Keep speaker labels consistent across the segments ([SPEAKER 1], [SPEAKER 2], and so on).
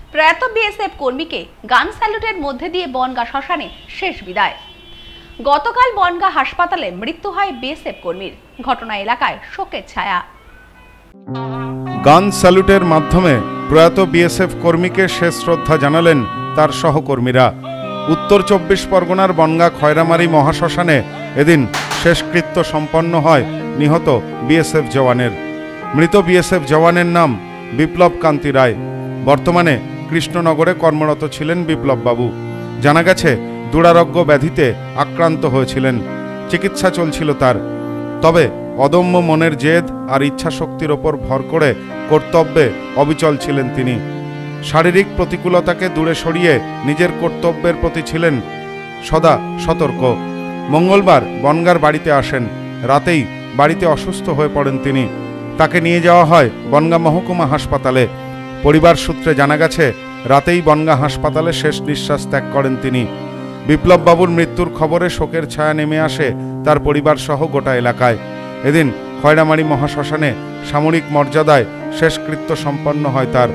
[SPEAKER 1] প্রয়াত বিএসএফ কর্মীকে গান স্যালুটের মধ্যে দিয়ে বনগাঁ শ্মশানে শেষ বিদায়। গতকাল বনগাঁ হাসপাতালে মৃত্যু হয় বিএসএফ কর্মীর। ঘটনা এলাকায় শোকের ছায়া।
[SPEAKER 2] গান স্যালুটের মাধ্যমে প্রয়াত বিএসএফ কর্মীকে শেষ শ্রদ্ধা জানালেন তার সহকর্মীরা। উত্তর 24 পরগনার বনগাঁ খয়রামারি মহাশ্মশানে এদিন শেষকৃত্য সম্পন্ন হয় নিহত বিএসএফ জওয়ানের। মৃত বিএসএফ জওয়ানের নাম বিপ্লব কান্তি রায়। বর্তমানে কৃষ্ণনগরে কর্মরত ছিলেন বিপ্লব বাবু। জানা গেছে দুরারোগ্য ব্যাধিতে আক্রান্ত হয়েছিলেন, চিকিৎসা চলছিল তার। তবে অদম্য মনের জেদ আর ইচ্ছাশক্তির ওপর ভর করে কর্তব্যে অবিচল ছিলেন তিনি। শারীরিক প্রতিকূলতাকে দূরে সরিয়ে নিজের কর্তব্যের প্রতি ছিলেন সদা সতর্ক। মঙ্গলবার বনগাঁর বাড়িতে আসেন। রাতেই বাড়িতে অসুস্থ হয়ে পড়েন তিনি। তাকে নিয়ে যাওয়া হয় বনগাঁ মহকুমা হাসপাতালে। পরিবার সূত্রে জানা গেছে রাতেই বনগাঁ হাসপাতালে শেষ নিঃশ্বাস ত্যাগ করেন তিনি। বিপ্লব বাবুর মৃত্যুর খবরে শোকের ছায়া নেমে আসে তার পরিবার সহ গোটা এলাকায়। এদিন খয়রামারি মহাশ্মশানে সামরিক মর্যাদায় শেষকৃত্য সম্পন্ন হয় তার।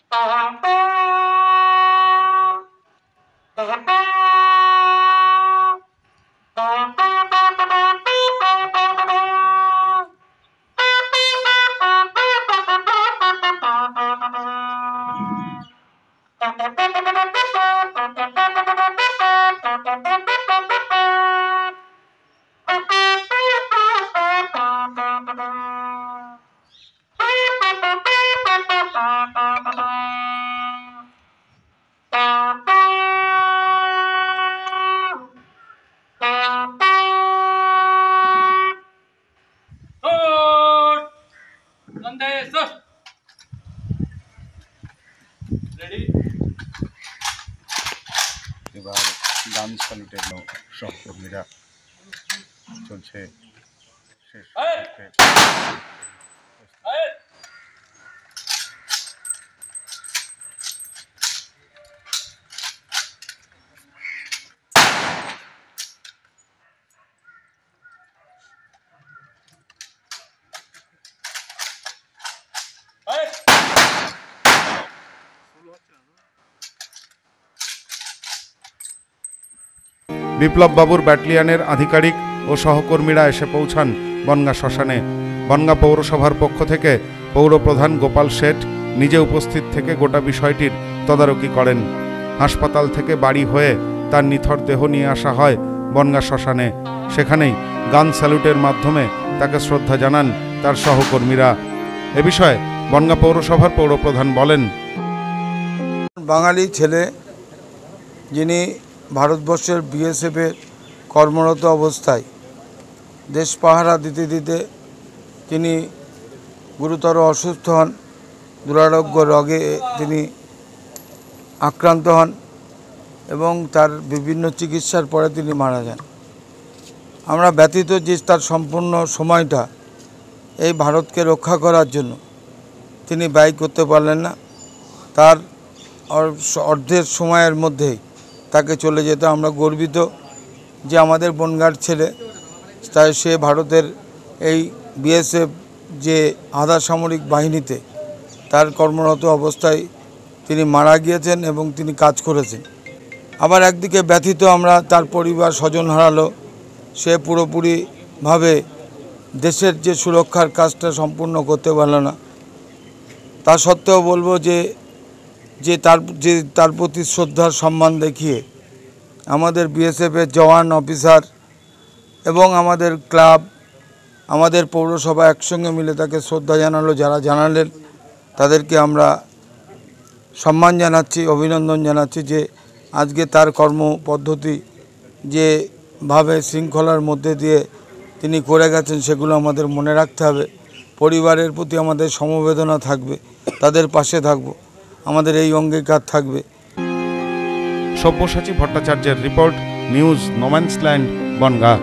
[SPEAKER 2] এবার গান স্যালুটের সহকর্মীরা চলছে শেষ। বিপ্লব বাবুর ব্যাটালিয়নের আধিকারিক ও সহকর্মীরা এসে পৌঁছান বনগাঁ শ্মশানে। বনগাঁ পৌরসভার পক্ষ থেকে পৌরপ্রধান গোপাল শেঠ নিজে উপস্থিত থেকে গোটা বিষয়টির তদারকি করেন। হাসপাতাল থেকে বাড়ি হয়ে তার নিথর দেহ নিয়ে আসা হয় বনগাঁ শ্মশানে। সেখানেই গান স্যালুটের মাধ্যমে তাকে শ্রদ্ধা জানান তার সহকর্মীরা। এ বিষয়ে বনগাঁ পৌরসভার পৌরপ্রধান বলেন,
[SPEAKER 3] বাঙালি ছেলে যিনি ভারতবর্ষের বিএসএফে কর্মরত অবস্থায় দেশ পাহারা দিতে দিতে তিনি গুরুতর অসুস্থ হন। দুরারোগ্য রোগে তিনি আক্রান্ত হন এবং তার বিভিন্ন চিকিৎসার পরে তিনি মারা যান। আমরা ব্যথিত যে তার সম্পূর্ণ সময়টা এই ভারতকে রক্ষা করার জন্য তিনি ব্যয় করতে পারলেন না। তার অর্ধের সময়ের মধ্যেই তাকে চলে যেতে আমরা গর্বিত যে আমাদের বনগাঁর ছেলে, তাই সে ভারতের এই বিএসএফ যে আধা সামরিক বাহিনীতে তার কর্মরত অবস্থায় তিনি মারা গিয়েছেন এবং তিনি কাজ করেছেন। আবার একদিকে ব্যথিত আমরা, তার পরিবার স্বজন হারালো। সে পুরোপুরিভাবে দেশের যে সুরক্ষার কাজটা সম্পূর্ণ করতে পারল না। তা সত্ত্বেও বলবো যে তার প্রতি শ্রদ্ধার সম্মান দেখিয়ে আমাদের বিএসএফের জওয়ান অফিসার এবং আমাদের ক্লাব, আমাদের পৌরসভা একসঙ্গে মিলে তাকে শ্রদ্ধা জানালো। যারা জানালেন তাদেরকে আমরা সম্মান জানাচ্ছি, অভিনন্দন জানাচ্ছি যে আজকে তার কর্মপদ্ধতি যেভাবে শৃঙ্খলার মধ্যে দিয়ে তিনি করে গেছেন সেগুলো আমাদের মনে রাখতে হবে। পরিবারের প্রতি আমাদের সমবেদনা থাকবে, তাদের পাশে থাকব, আমাদের এই অঙ্গীকার থাকবে।
[SPEAKER 2] সব্যসাচী ভট্টাচার্যের রিপোর্ট, নিউজ নোম্যান্সল্যান্ড, বনগাঁ।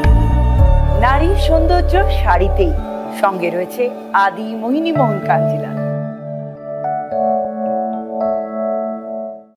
[SPEAKER 4] নারীর সৌন্দর্য শাড়িতেই, সঙ্গে রয়েছে আদি মোহিনী মোহন কাঞ্জিলা।